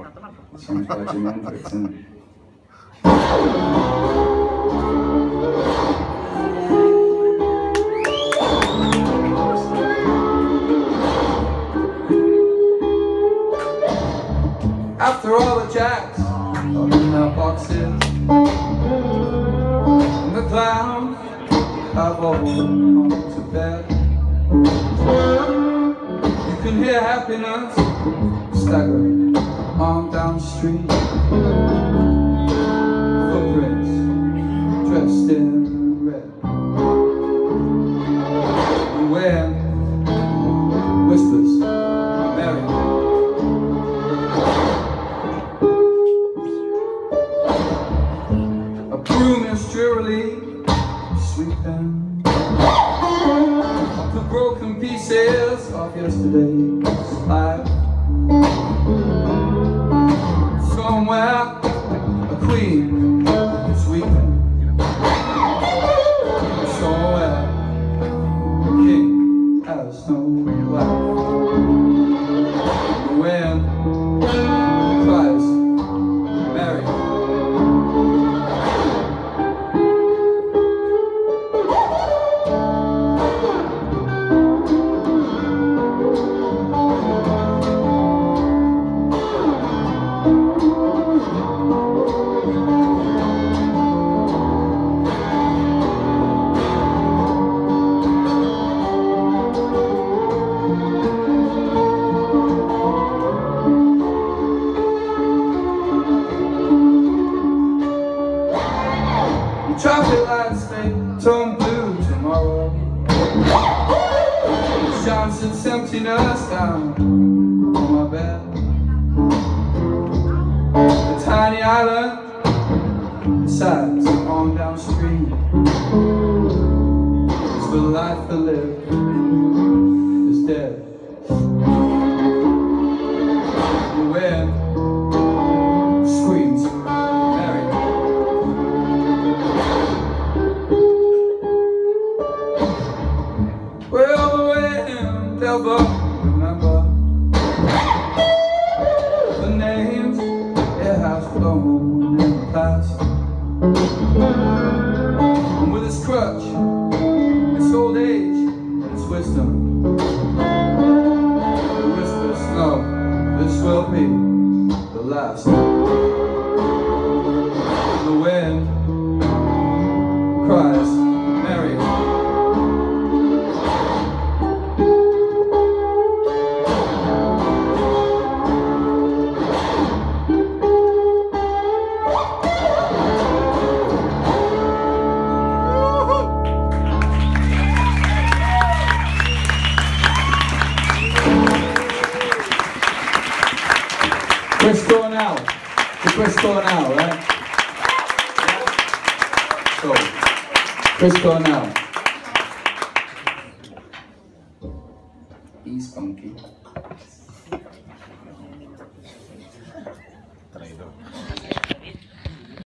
Sounds like Jimi Hendrix, isn't it? After all the jacks in the mailboxes and the clowns have all gone to bed, you can hear happiness staggering on down the street. Footprints dressed in red, and wind whispers, Mary. A broom is drearily sweeping up the broken pieces of yesterday's life. Somewhere a queen is weeping. Somewhere a king has no wife. The wind cries, Mary. Traffic lights may turn blue tomorrow. It shines its emptiness down on my bed. The tiny island decides on downstream is the life to live is dead. The wind screams, Mary. Well, the wind never remember the names it has blown in the past. And with its crutch, its old age, and its wisdom, it whispers, no, this will be the last. The wind cries, Mary. Chris Cornell. To Chris Cornell, right? So, Chris Cornell. He's funky.